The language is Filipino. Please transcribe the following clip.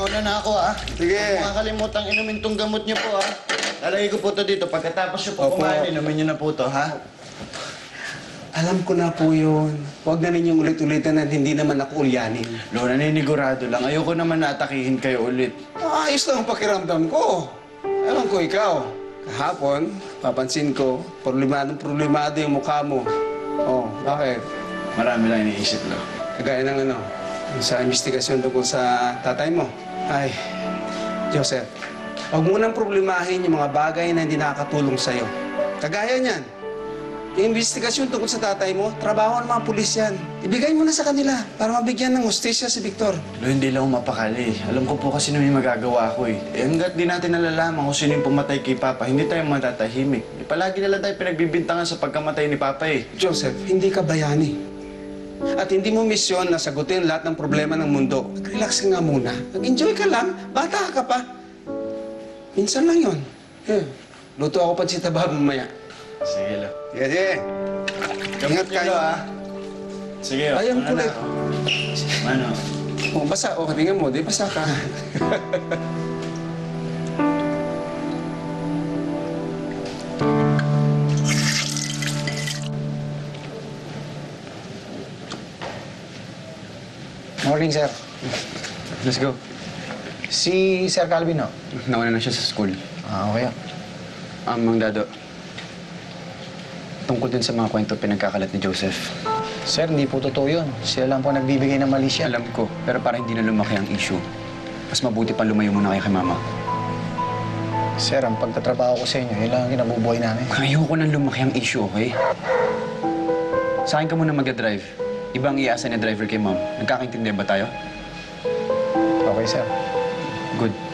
Mauna na ako, ha? Sige. Huwag makakalimutang inumin tong gamot niyo po, ha? Lalagay ko po ito dito. Pagkatapos niyo po kumain, inumin niyo na po ito, ha? Alam ko na po yun. Huwag na ninyong ulit-ulitan at hindi naman ako ulyanin. Lo, naninigurado lang. Ayoko naman na atakihin kayo ulit. Ayos lang ang pakiramdam ko. Alam ko ikaw. Kahapon, papansin ko, problemado yung mukha mo. Oh, bakit? Marami lang iniisip, Lo. Kagaya ng ano, sa investigasyon tungkol sa tatay mo. Ay, Joseph, huwag mo nang problemahin yung mga bagay na hindi nakakatulong sa'yo. Kagaya niyan. Yung investigasyon tungkol sa tatay mo, trabaho ng mga pulis yan. Ibigay mo na sa kanila para mabigyan ng hustisya si Victor. Lo, hindi lang ako mapakali. Alam ko po kasi na may magagawa ko, eh. Hanggat di natin nalalaman kung sino yung pumatay kay Papa, hindi tayo matatahimik. Palagi nila tayo pinagbibintangan sa pagkamatay ni Papa, eh. Joseph, hindi ka bayani. At hindi mo misyon na sagutin lahat ng problema ng mundo. Relax ka nga muna. Mag-enjoy ka lang. Bata ka pa. Minsan lang yun. Luto ako pa si Tabab mamaya. Sige, Lo. Sige. Ingat kayo, ha? Sige, Lo. Ayun, kulit. Ano? Oh, basa. O, tingnan mo. Di basa ka. Morning, sir. Let's go. Si Sir Calvin, no? Nauna na siya sa school. Okay. Mang Dado, tungkol din sa mga kwento pinagkakalat ni Joseph. Sir, hindi po totoo yun. Sila lang po nagbibigay ng mali siya. Alam ko, pero para hindi na lumaki ang issue, mas mabuti pa lumayo muna kayo kay Mama. Sir, ang pagtatrabaho ko sa inyo, yun lang ang kinabubuhay namin. Ayoko nang lumaki ang issue, okay? Sa akin ka muna mag-drive. Ibang iasa ni driver kay Mom. Nagkakaintindihan ba tayo? Okay, sir. Good.